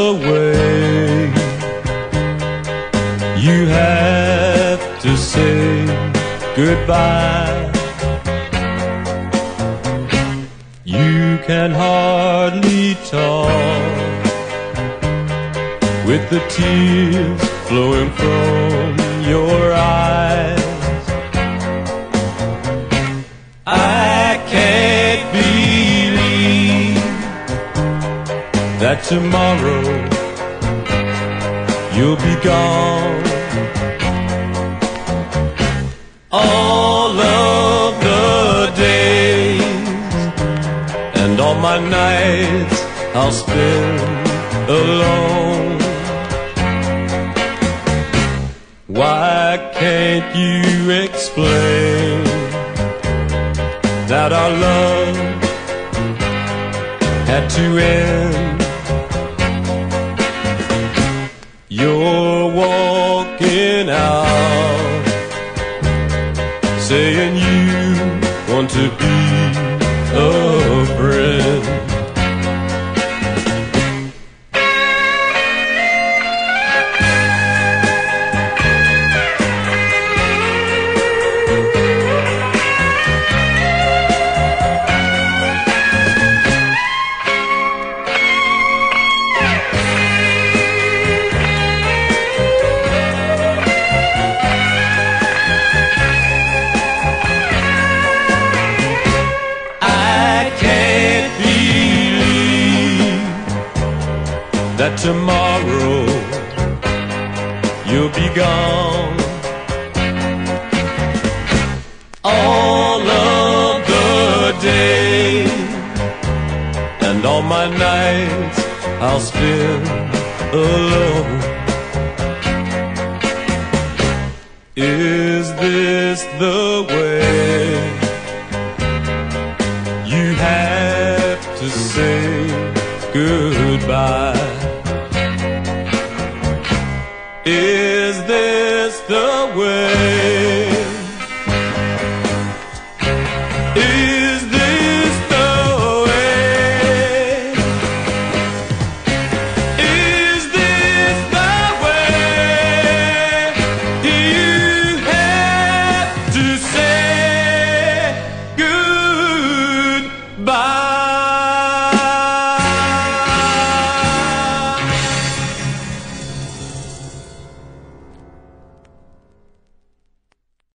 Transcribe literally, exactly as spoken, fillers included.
way you have to say goodbye? You can hardly talk with the tears flowing from your eyes. I can't believe that tomorrow you'll be gone. All of the days and all my nights I'll spend alone. Why can't you explain that our love had to end? You're walking out, saying you want to be a friend. That tomorrow you'll be gone. All of the days and all my nights I'll spend alone. Is this the way